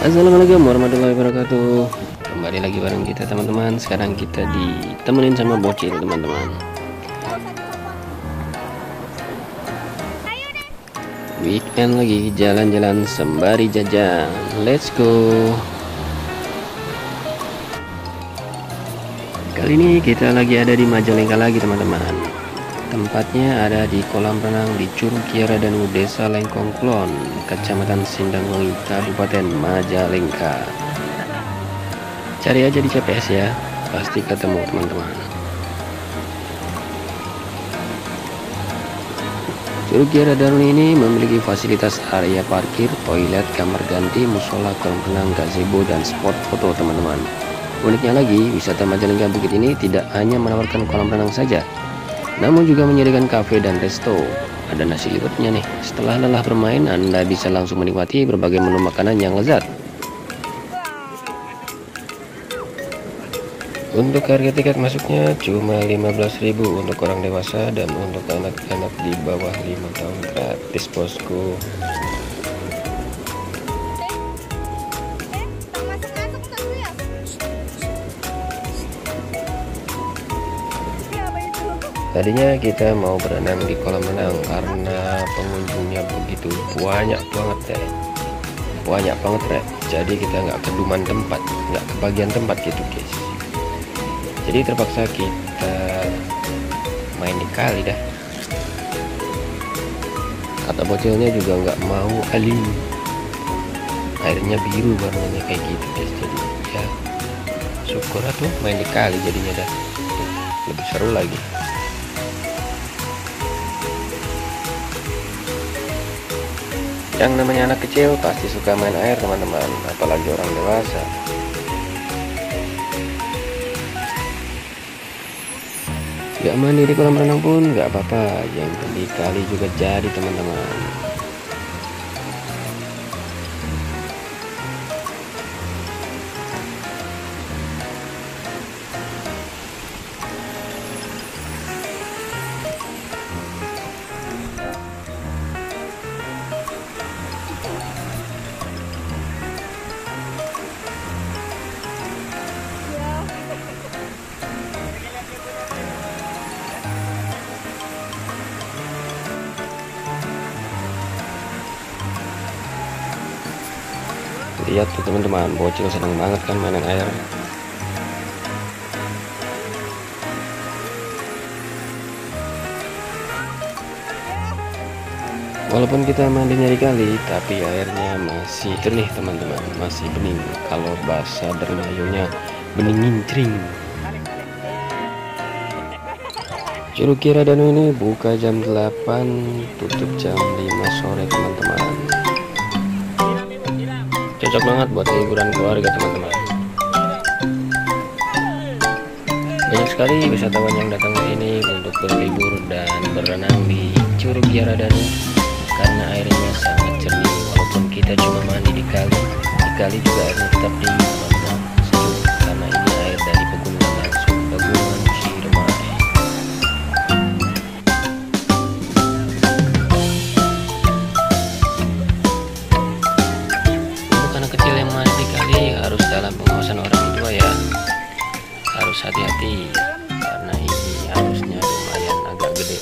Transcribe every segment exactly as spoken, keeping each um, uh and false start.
Assalamualaikum warahmatullahi wabarakatuh. Kembali lagi bareng kita teman-teman. Sekarang kita ditemenin sama bocil teman-teman. Weekend lagi jalan-jalan sembari jajan. Let's go. Kali ini kita lagi ada di Majalengka lagi teman-teman. Tempatnya ada di kolam renang di Curug Kiara Danu, Desa Lengkong Kulon, Kecamatan Sindangwangi, Kabupaten Majalengka. Cari aja di C P S ya, pasti ketemu teman-teman. Curug Kiara Danu ini memiliki fasilitas area parkir, toilet, kamar ganti, musola, kolam renang, gazebo, dan spot foto teman-teman. Uniknya lagi, wisata Majalengka Bukit ini tidak hanya menawarkan kolam renang saja, namun juga menyediakan kafe dan resto. Ada nasi liwetnya nih. Setelah lelah bermain, Anda bisa langsung menikmati berbagai menu makanan yang lezat. Untuk harga tiket masuknya cuma lima belas ribu untuk orang dewasa, dan untuk anak-anak di bawah lima tahun gratis bosku. Tadinya kita mau berenang di kolam renang karena pengunjungnya begitu banyak banget deh, banyak banget rek. Jadi kita nggak keduman tempat, nggak kebagian tempat gitu guys. Jadi terpaksa kita main di kali dah. Kata bocilnya juga nggak mau kali, airnya biru warnanya kayak gitu guys. Jadi ya syukur tuh main di kali jadinya dah, lebih seru lagi. Yang namanya anak kecil pasti suka main air teman-teman, apalagi orang dewasa. Gak mandi di kolam renang pun gak apa-apa, yang penting kali juga jadi teman-teman. Lihat tuh teman-teman, bocil senang banget kan mainan air. Walaupun kita mandinya di kali, tapi airnya masih jernih teman-teman, masih bening. Kalau bahasa Dermayunya bening ngincring. Curug Kiara Danu ini buka jam delapan, tutup jam lima sore teman-teman. Cocok banget buat liburan keluarga teman-teman. Banyak sekali wisatawan yang datang ke sini untuk berlibur dan berenang di Curug Kiara Danu karena airnya sangat jernih. Walaupun kita cuma mandi di kali, di kali juga airnya tetap dingin teman-teman. Sejuk karena ini air dari pegunungan langsung, pegunungan Ciremai. Kecil yang mandi di kali harus dalam pengawasan orang tua ya, harus hati-hati karena ini arusnya lumayan agak gede.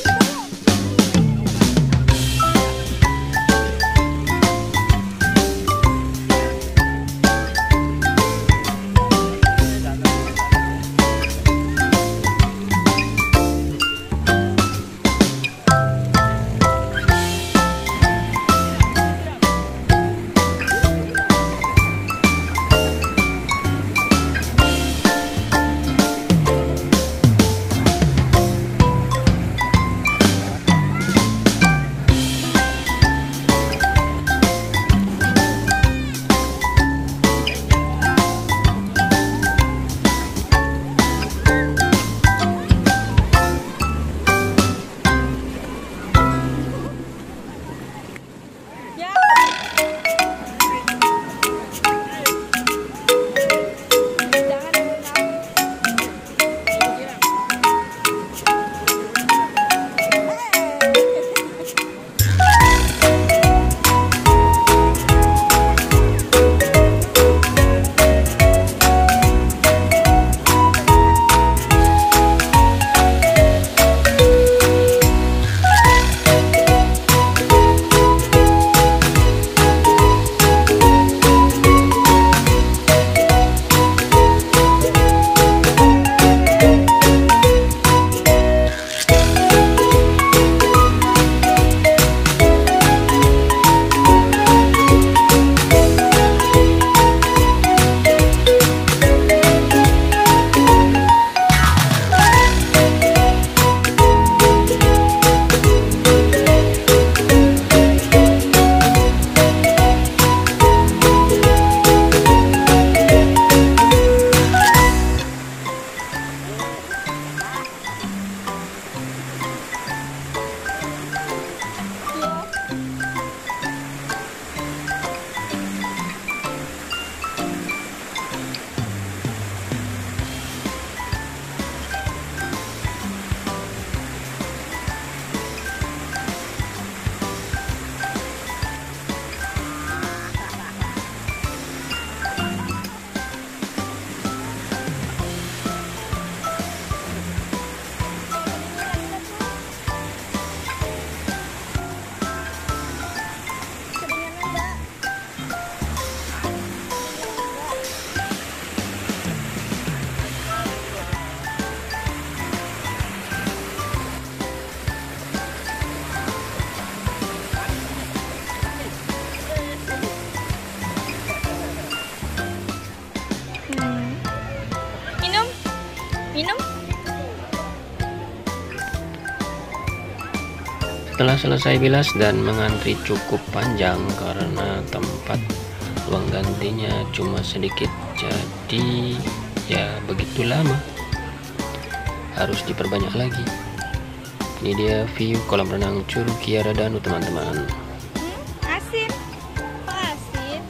Setelah selesai bilas dan mengantri cukup panjang karena tempat ruang gantinya cuma sedikit, jadi ya begitu lama, harus diperbanyak lagi. Ini dia view kolam renang Curug Kiara Danu teman-teman. Asin, kok asin?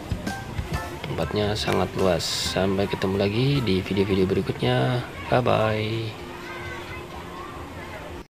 Tempatnya sangat luas. Sampai ketemu lagi di video-video berikutnya. Bye bye.